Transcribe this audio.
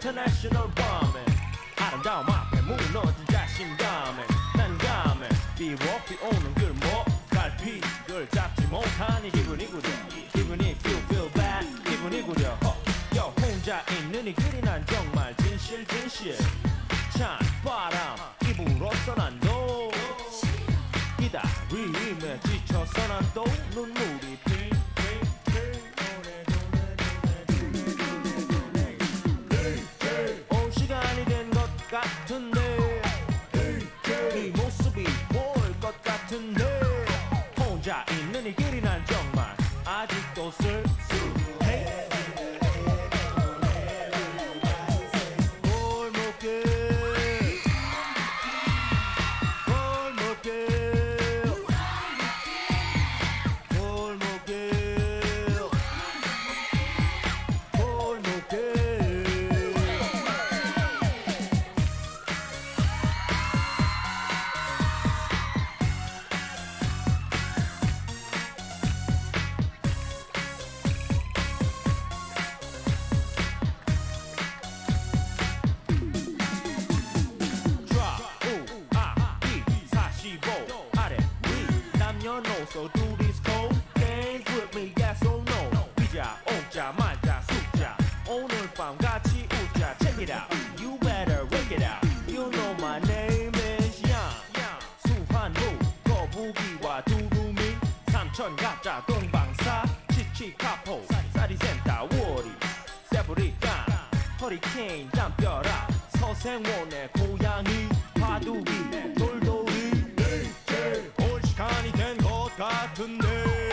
인터내셔널 밤에 아름다움 앞에 무너진 자신감에 난감해 비워 비오는 길목 갈피를 잡지 못하니 기분이 구려 기분이 feel bad 기분이 구려 여 혼자 있는 이 길이 난 정말 진실 찬 바람 입으로써 난너 기다림에 지쳐서 난 또 눈물이 올 시간이 된 것 같은데 이 모습이 보일 것 같은데 혼자 있는 이 길이 난 정말 아직도 쓸쓸해 So do this cold dance with me, yes or no? 비자, 오자, 말자, 숫자 오늘 밤 같이 웃자 Check it out, you better work it out You know my name is Yang 수환무, 거북이와 두루미 삼천갑자, 동방사 치치카포, 사리센터, 워리 세브리칸, 허리케인, 담벼락 서생원의 고양이 바둑이, 돌돌이 올 시간이 된 것 같은데